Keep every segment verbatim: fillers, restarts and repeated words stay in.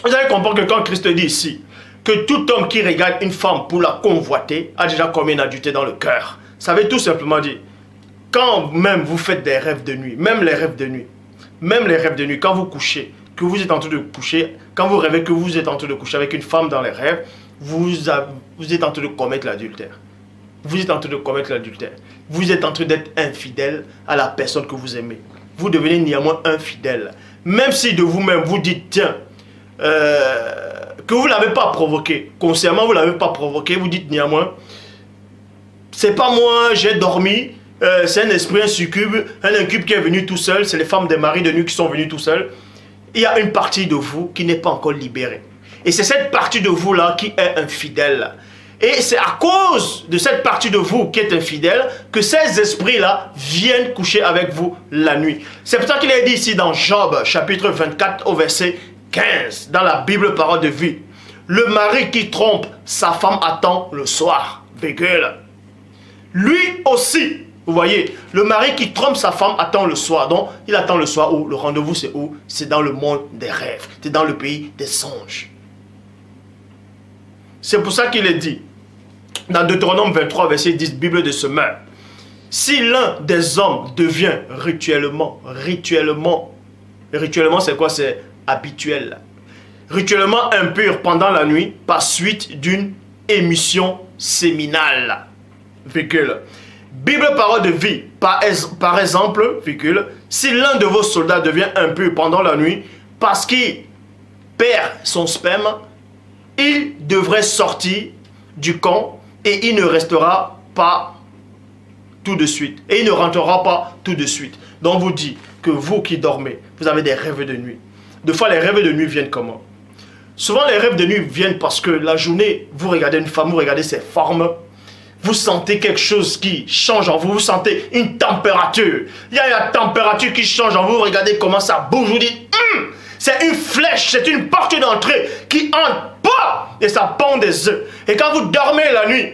Vous allez comprendre que quand Christ dit ici que tout homme qui regarde une femme pour la convoiter a déjà commis une adultère dans le cœur. Ça veut tout simplement dire, quand même vous faites des rêves de nuit, même les rêves de nuit, même les rêves de nuit, quand vous couchez, que vous êtes en train de coucher, quand vous rêvez que vous êtes en train de coucher avec une femme dans les rêves, vous, avez, vous êtes en train de commettre l'adultère. Vous êtes en train de commettre l'adultère. Vous êtes en train d'être infidèle à la personne que vous aimez. Vous devenez néanmoins infidèle. Même si de vous-même vous dites, tiens, euh, que vous ne l'avez pas provoqué, consciemment vous ne l'avez pas provoqué, vous dites néanmoins, c'est pas moi, j'ai dormi, euh, c'est un esprit, un succube, un incube qui est venu tout seul, c'est les femmes des maris de nuit qui sont venues tout seuls. Il y a une partie de vous qui n'est pas encore libérée. Et c'est cette partie de vous-là qui est infidèle. Et c'est à cause de cette partie de vous qui est infidèle que ces esprits-là viennent coucher avec vous la nuit. C'est pour ça qu'il est dit ici dans Job, chapitre vingt-quatre, au verset quinze, dans la Bible Parole de vie. Le mari qui trompe sa femme attend le soir, virgule. Lui aussi, vous voyez, le mari qui trompe sa femme attend le soir. Donc, il attend le soir où? Le rendez-vous, c'est où? C'est dans le monde des rêves. C'est dans le pays des songes. C'est pour ça qu'il est dit, dans Deutéronome vingt-trois, verset dix, Bible de Semeur, si l'un des hommes devient rituellement, rituellement, rituellement c'est quoi? C'est habituel. Rituellement impur pendant la nuit, par suite d'une émission séminale. Virgule. Bible Parole de vie, par, par exemple, virgule, si l'un de vos soldats devient impur pendant la nuit, parce qu'il perd son sperme, il devrait sortir du camp et il ne restera pas tout de suite. Et il ne rentrera pas tout de suite. Donc vous dit que vous qui dormez, vous avez des rêves de nuit. Deux fois les rêves de nuit viennent comment? Souvent les rêves de nuit viennent parce que la journée, vous regardez une femme, vous regardez ses formes, vous sentez quelque chose qui change en vous, vous sentez une température. Il y a la température qui change en vous, vous regardez comment ça bouge, vous dites, hum, c'est une flèche, c'est une porte d'entrée qui entre, pas, et ça pend des œufs. Et quand vous dormez la nuit,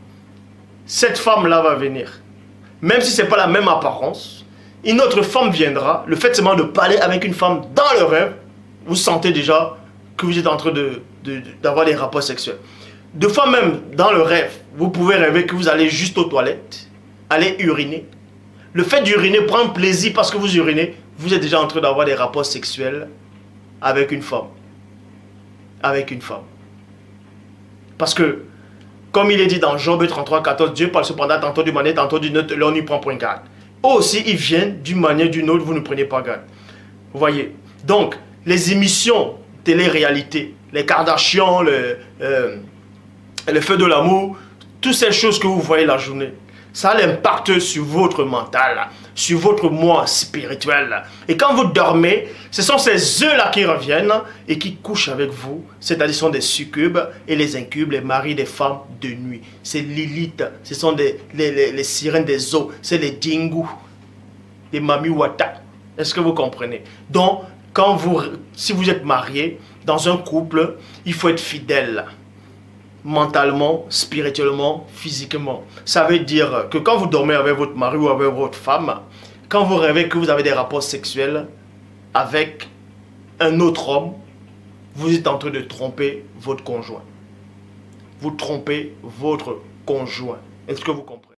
cette femme-là va venir. Même si ce n'est pas la même apparence, une autre femme viendra. Le fait seulement de parler avec une femme dans le rêve, vous sentez déjà que vous êtes en train de, de, d'avoir des rapports sexuels. Deux fois même dans le rêve, vous pouvez rêver que vous allez juste aux toilettes, aller uriner. Le fait d'uriner, prendre plaisir parce que vous urinez, vous êtes déjà en train d'avoir des rapports sexuels avec une femme. Avec une femme. Parce que, comme il est dit dans Job trente-trois, quatorze, Dieu parle cependant tantôt d'une manière, tantôt d'une autre, l'on y prend point garde. Eux aussi, ils viennent d'une manière ou d'une autre, vous ne prenez pas garde. Vous voyez. Donc, les émissions télé-réalité, les Kardashians, le, euh, le feu de l'amour, toutes ces choses que vous voyez la journée, ça a l'impact sur votre mental, sur votre moi spirituel. Et quand vous dormez, ce sont ces œufs-là qui reviennent et qui couchent avec vous. C'est-à-dire ce sont des succubes et les incubes, les maris des femmes de nuit. C'est Lilith, ce sont des, les, les, les sirènes des eaux, c'est les Dingu, les Mamiwata. Est-ce que vous comprenez? Donc, quand vous, si vous êtes marié, dans un couple, il faut être fidèle. Mentalement, spirituellement, physiquement. Ça veut dire que quand vous dormez avec votre mari ou avec votre femme, quand vous rêvez que vous avez des rapports sexuels avec un autre homme, vous êtes en train de tromper votre conjoint. Vous trompez votre conjoint. Est-ce que vous comprenez?